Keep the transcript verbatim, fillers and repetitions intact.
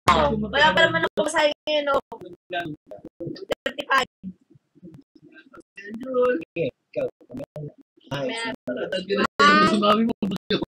Wala pa naman ako sa ngayon, no? thirty-five. Okay, ikaw. Meron. Ay,